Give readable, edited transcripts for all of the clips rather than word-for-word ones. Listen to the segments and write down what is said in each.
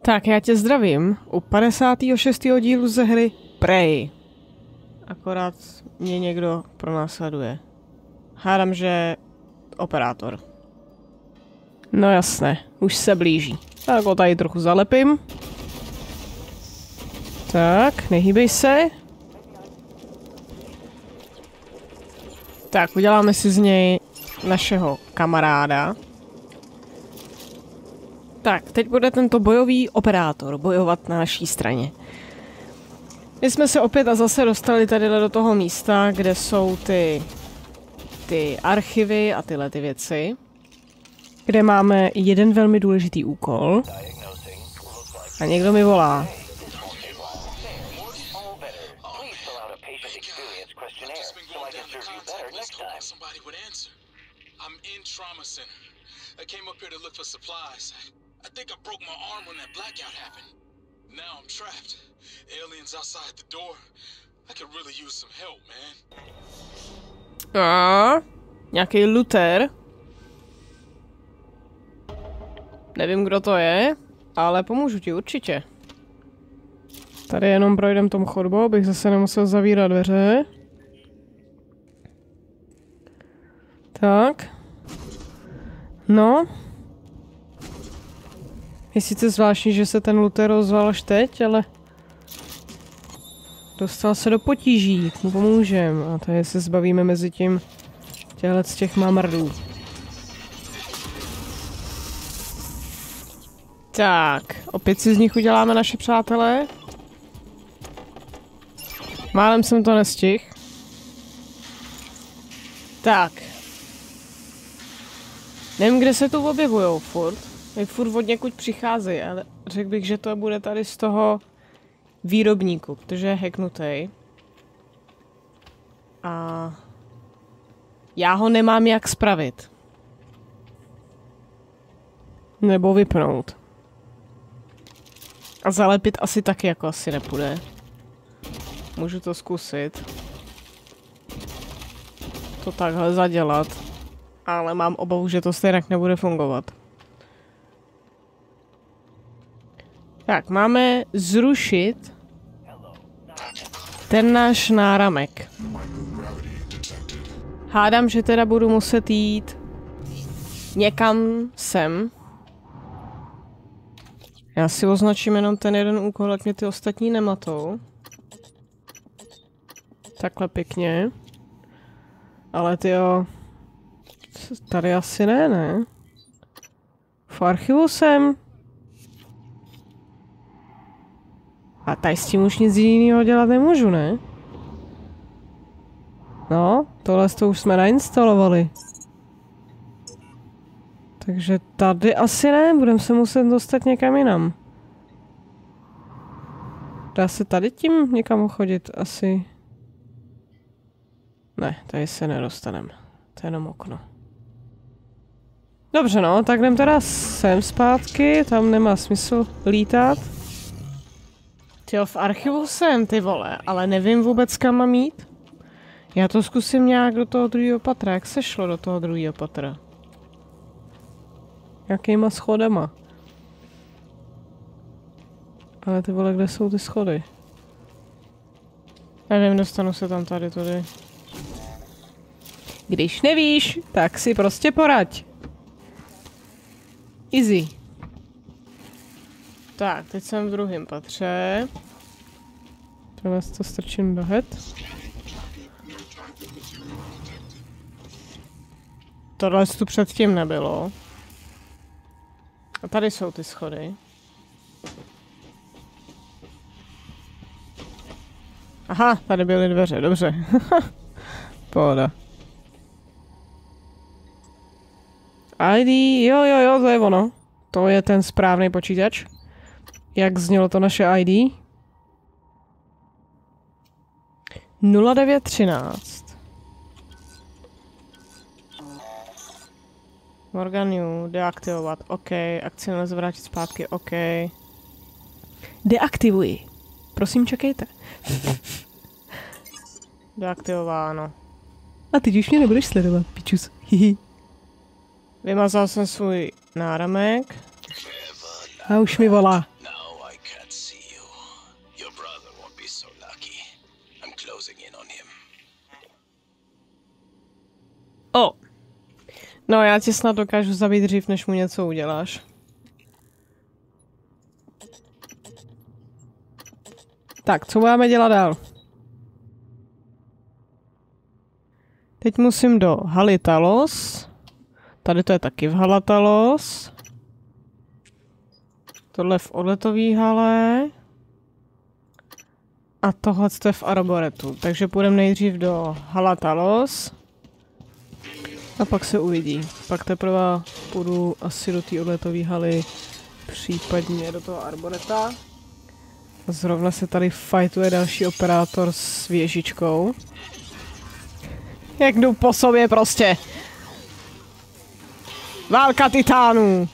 Tak, já tě zdravím u 56. dílu ze hry Prey. Akorát mě někdo pronásleduje. Hádám, že operátor. No jasné, už se blíží. Tak ho tady trochu zalepím. Tak, nehýbej se. Tak, uděláme si z něj našeho kamaráda. Tak, teď bude tento bojový operátor bojovat na naší straně. My jsme se opět a zase dostali tady do toho místa, kde jsou ty archivy a tyhle ty věci. Kde máme jeden velmi důležitý úkol. A někdo mi volá. I came up here to look for supplies. I think I broke my arm when that blackout happened. Now I'm trapped. Aliens outside the door. I could really use some help, man. Nějaký Luther. Nevím, kdo to je, ale pomůžu ti určitě. Tady jenom projdem tom chodbou, abych zase nemusel zavírat dveře. Tak. No. Je sice zvláštní, že se ten Luther ozval až teď, ale dostal se do potíží, mu pomůžem. A tady se zbavíme mezi tím z těch mamrdů. Tak, opět si z nich uděláme naše přátelé. Málem jsem to nestihl. Tak. Nevím, kde se tu objevujou furt. My furt od někud přicházejí, ale řekl bych, že to bude tady z toho výrobníku, protože je hacknutý. A já ho nemám jak spravit. Nebo vypnout. A zalepit asi taky jako asi nepůjde. Můžu to zkusit. To takhle zadělat. Ale mám obavu, že to stejně nebude fungovat. Tak, máme zrušit ten náš náramek. Hádám, že teda budu muset jít někam sem. Já si označím jenom ten jeden úkol, ať mě ty ostatní nematou. Takhle pěkně. Ale tyjo... Tady asi ne? V archivu jsem. A tady s tím už nic jiného dělat nemůžu, ne? No, tohle to už jsme nainstalovali. Takže tady asi ne, budeme se muset dostat někam jinam. Dá se tady tím někam chodit? Asi... Ne, tady se nedostaneme. To je jenom okno. Dobře no, tak jdem teda sem zpátky, tam nemá smysl lítat. Tyjo, v archivu jsem, ty vole, ale nevím vůbec kam mám jít. Já to zkusím nějak do toho druhého patra, jak se šlo do toho druhého patra? Jakýma schodama? Ale ty vole, kde jsou ty schody? Nevím, dostanu se tam tady. Když nevíš, tak si prostě poraď. Easy. Tak, teď jsem v druhém patře. Tohle to strčím do head. Tohle tu předtím nebylo. A tady jsou ty schody. Aha, tady byly dveře, dobře. Pohoda. ID, jo, to je ono. To je ten správný počítač. Jak znělo to naše ID? 0913. Morganu, deaktivovat, OK. Akci nelze vrátit zpátky, OK. Deaktivuji. Prosím, čekejte. Deaktivováno. A teď už mě nebudeš sledovat, pičus. Hihi. Vymazal jsem svůj náramek. A už mi volá. No, já ti snad dokážu zabít dřív, než mu něco uděláš. Tak, co máme dělat dál? Teď musím do haly Talos. Tady to je taky v hala Talos. Tohle v odletové hale. A tohle je v Arboretu. Takže půjdeme nejdřív do hala Talos. A pak se uvidí. Pak teprve půjdu asi do té odletové haly. Případně do toho Arboreta. Zrovna se tady fightuje další operátor s věžičkou. Jak jdu po sobě prostě. Válka titánů.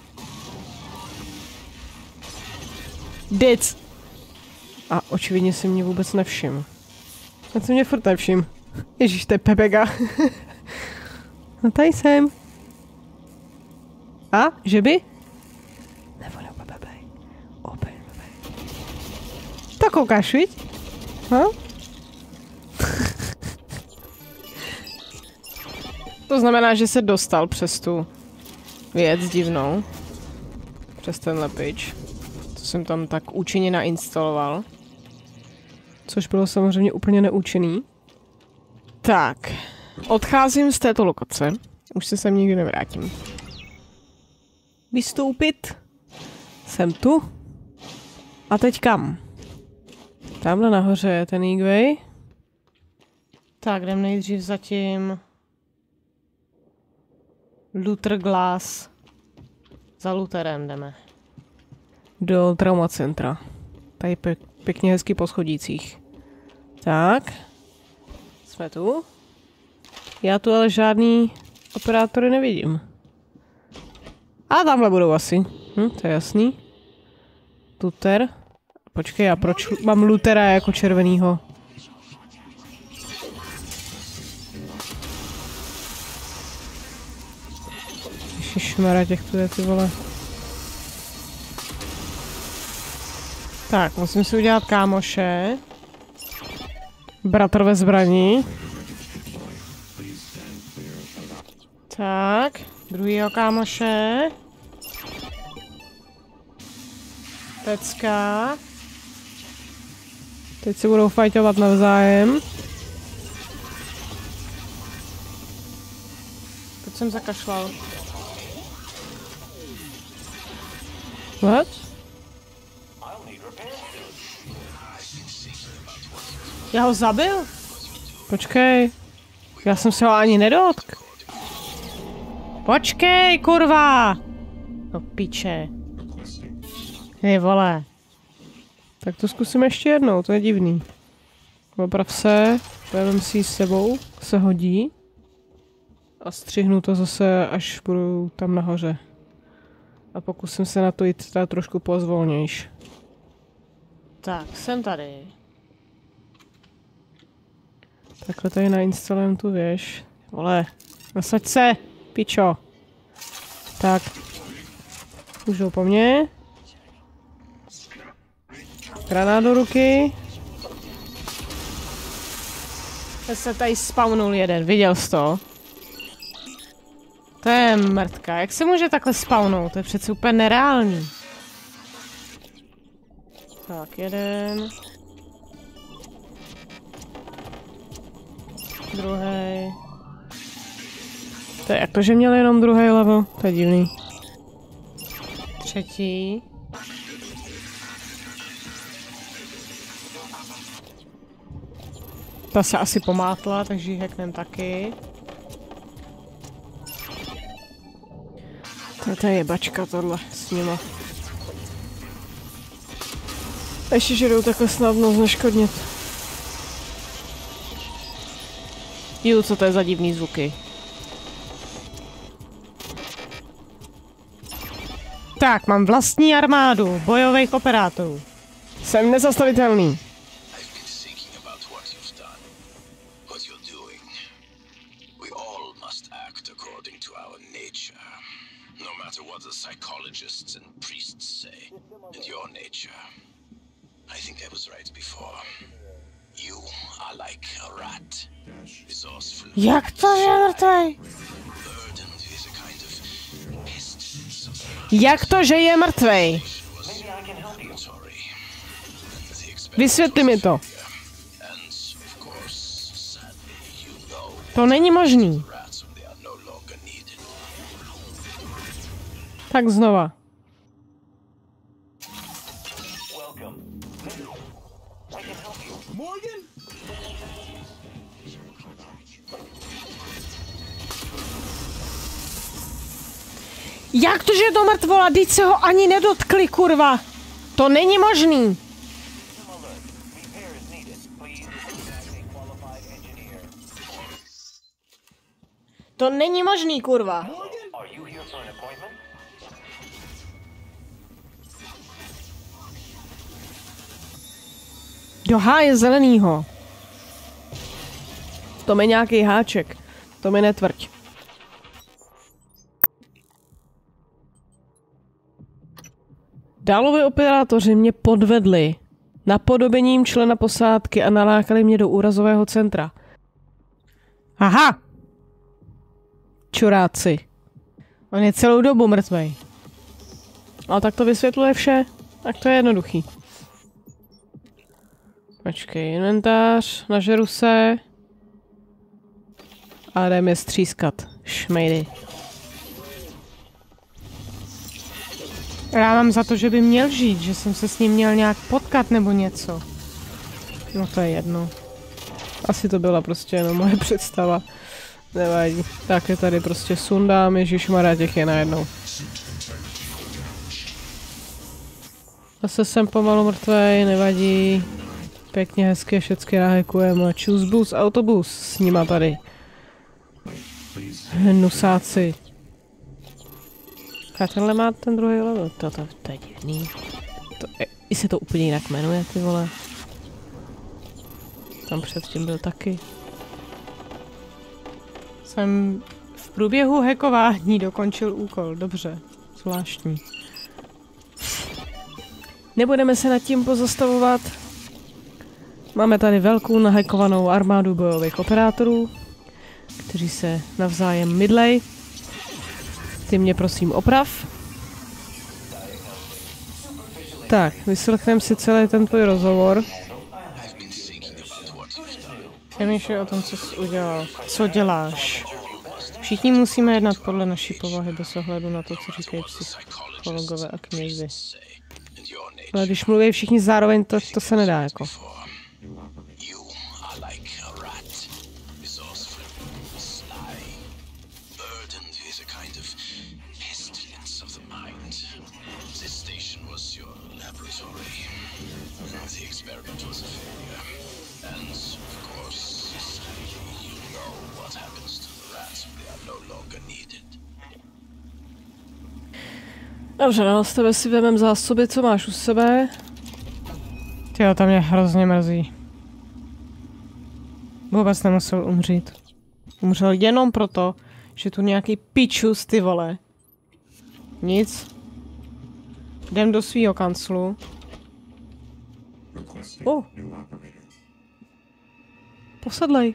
Dic. A očividně si mě vůbec nevšim. A co mě furt nevšim? Ježíš, to je Pepega. No tady jsem. A? Že by? Nebo Pepe. Open Pepe. Tak koukáš, viď? Ha? To znamená, že se dostal přes tu věc divnou. Přes tenhle pitch. Co jsem tam tak účinně nainstaloval. Což bylo samozřejmě úplně neúčinný. Tak. Odcházím z této lokace. Už se sem nikdy nevrátím. Vystoupit. Jsem tu. A teď kam? Tamhle nahoře je ten Eagway. Tak, jdem nejdřív zatím... Luther Glass. Za Lutherem jdeme. Do trauma centra. Tady pěkně hezky po schodících. Tak. Jsme tu. Já tu ale žádný operátory nevidím. A tamhle budou asi. To je jasný. Luther. Počkej, a proč mám Luthera jako červenýho? Ježišmarja, těch tu je, ty vole. Tak, musím si udělat kámoše. Bratr ve zbraní. Tak, druhýho kámoše. Pecka. Teď se budou fajtovat navzájem. Teď jsem zakašlal. What? Já ho zabil? Počkej. Já jsem se ho ani nedotk. Počkej, kurva! No piče. Hej, vole. Tak to zkusím ještě jednou, to je divný. Oprav se, pojďme si ji s sebou, se hodí. A střihnu to zase, až budu tam nahoře. A pokusím se na to jít teda trošku pozvolnějš. Tak, jsem tady. Takhle tady nainstalujeme tu věž. Vole, nasaď se, pičo. Tak. Už jdou po mně. Granát do ruky. Teď se tady spawnul jeden, viděl jsi to? To je mrtka, jak se může takhle spawnout? To je přece úplně nereálný. Tak, jeden. Druhý. To je jako, že měl jenom druhý level, to je divný. Třetí. Ta se asi pomátla, takže ji hacknem taky. To je jebačka tohle s nima. Ještě, že jdou takhle snadno zneškodnit. Ju, co to je za divný zvuky. Tak, mám vlastní armádu bojových operátorů. Jsem nezastavitelný. Jak to, že mrtvej? Jak to, že je mrtvej? Vysvětli mi to. To není možný. Tak znova. Jak to, že je to mrtvola? Vždyť se ho ani nedotkli, kurva. To není možný. To není možný, kurva. Do háje zelenýho. To mi nějaký háček. To mi netvrď. Dálovi operátoři mě podvedli napodobením člena posádky a nalákali mě do úrazového centra. Aha! Čuráci. On je celou dobu mrtvej. Ale tak to vysvětluje vše. Tak to je jednoduchý. Počkej, inventář, nažeru se. A jdeme střískat. Šmejdy. Já mám za to, že by měl žít, že jsem se s ním měl nějak potkat nebo něco. No to je jedno. Asi to byla prostě jenom moje představa. Nevadí. Tak je tady prostě sundám, ježišmarja, těch je najednou. Zase jsem pomalu mrtvej, nevadí. Pěkně hezky všecky nahekujeme. Choose bus, autobus s nima tady. Nusáci. A tenhle má ten druhý level. To je divný. I se to úplně jinak jmenuje, ty vole. Tam předtím byl taky. Jsem v průběhu hackování dokončil úkol. Dobře. Zvláštní. Nebudeme se nad tím pozastavovat. Máme tady velkou nahackovanou armádu bojových operátorů, kteří se navzájem mydlej. Ty mě prosím oprav. Tak, vyslechneme si celý ten tvůj rozhovor. Přemýšlej o tom, co jsi udělal. Co děláš? Všichni musíme jednat podle naší povahy bez ohledu na to, co říkají psychologové a knězi. Ale když mluví všichni zároveň, to se nedá jako. Dobře, no, z tebe si vemem zásoby, co máš u sebe. Tyjo, to mě hrozně mrzí. Vůbec nemusel umřít. Umřel jenom proto, že tu nějaký pičus, ty vole. Nic. Jdem do svýho kanclu. Posedlej.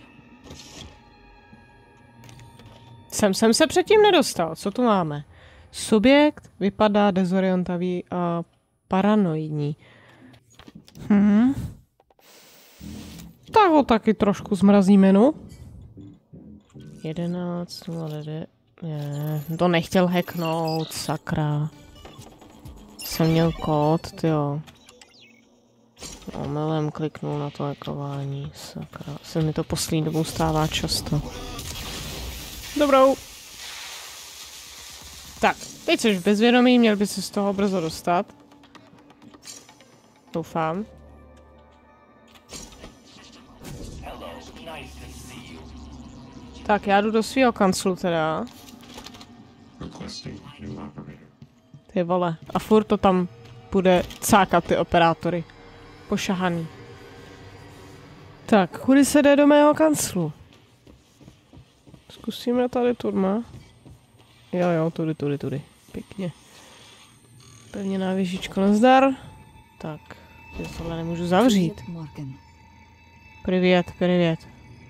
Sem jsem se předtím nedostal. Co tu máme? Subjekt vypadá dezorientavý a paranoidní. Tak ho taky trošku zmrazíme, no. 11.09. To nechtěl hacknout, sakra. Jsem měl kód, tyjo. Omylem kliknul na to hackování, sakra. Se mi to poslední dobou stává často. Dobrou. Tak, teď jsi v bezvědomí, měl by se z toho brzo dostat. Doufám. Tak, já jdu do svého kanclu teda. Ty vole, a furt to tam bude cákat ty operátory. Pošahaný. Tak, kudy se jde do mého kanclu? Zkusíme tady turma. Jo, tudy. Pěkně. Pevněná věžičko, nazdar. Tak, já tohle nemůžu zavřít. Privět.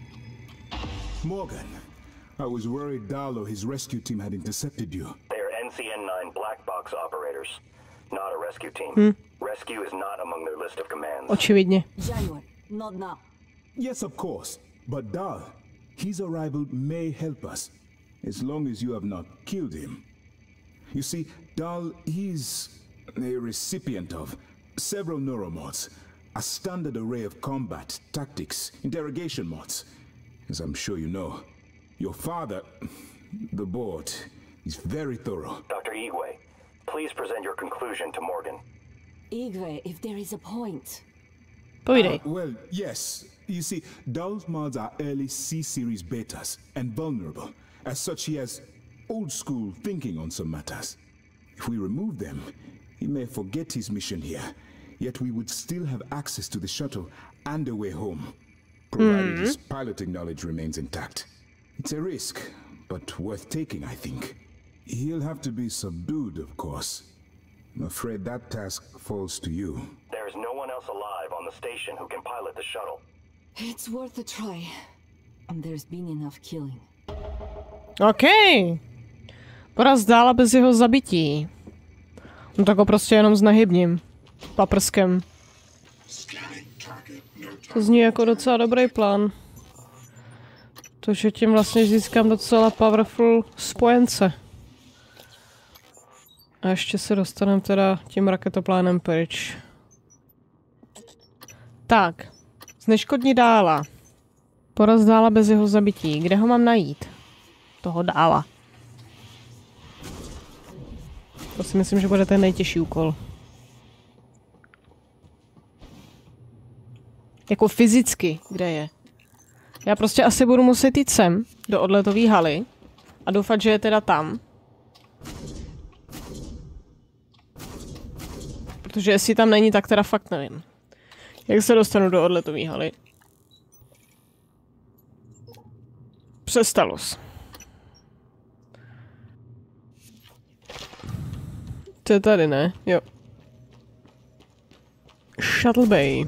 Morgan, I was worried Darlow, his rescue team had intercepted you. Their NCN-9 black box operators, not a rescue team. Rescue is not among their list of commands. Očividně. January, not now. Yes, of course. But Dahl, his arrival may help us, as long as you have not killed him. You see, Dahl is a recipient of several neuromods, a standard array of combat, tactics, interrogation mods. As I'm sure you know, your father, the board, is very thorough. Dr. Igwe, please present your conclusion to Morgan. Igwe, if there is a point. Povídej. Well, yes. You see, Dahl's mods are early C-series betas and vulnerable. As such, he has old-school thinking on some matters. If we remove them, he may forget his mission here. Yet we would still have access to the shuttle and a way home, provided his piloting knowledge remains intact. It's a risk, but worth taking, I think. He'll have to be subdued, of course. I'm afraid that task falls to you. There is no one else alive on the station who can pilot the shuttle. It's worth a try. There's been enough killing. OK. Poraz Dahla bez jeho zabití. No tak ho prostě jenom znehybním. Paprskem. To zní jako docela dobrý plán. Takže tím vlastně získám docela powerful spojence. A ještě se dostaneme teda tím raketoplánem pryč. Tak. Zneškodni Dahla. Poraz Dahla bez jeho zabití. Kde ho mám najít? Toho Dahla. To si myslím, že bude ten nejtěžší úkol. Jako fyzicky, kde je. Já prostě asi budu muset jít sem, do odletové haly. A doufat, že je teda tam. Protože jestli tam není, tak teda fakt nevím. Jak se dostanu do odletové haly? Přestalo se. To je tady, ne? Jo. Shuttle Bay.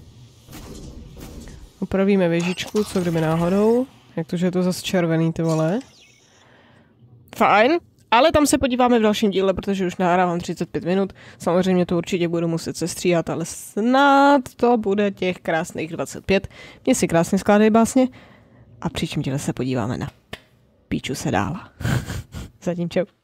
Upravíme věžičku, co kdyby náhodou. Jak to, že je to zase červený, ty vole. Fajn. Ale tam se podíváme v dalším díle, protože už nahrávám 35 minut. Samozřejmě to určitě budu muset sestříhat, ale snad to bude těch krásných 25. Mně si krásně skládají básně. A v příštím díle se podíváme na Píču se Dahla. Zatím čau.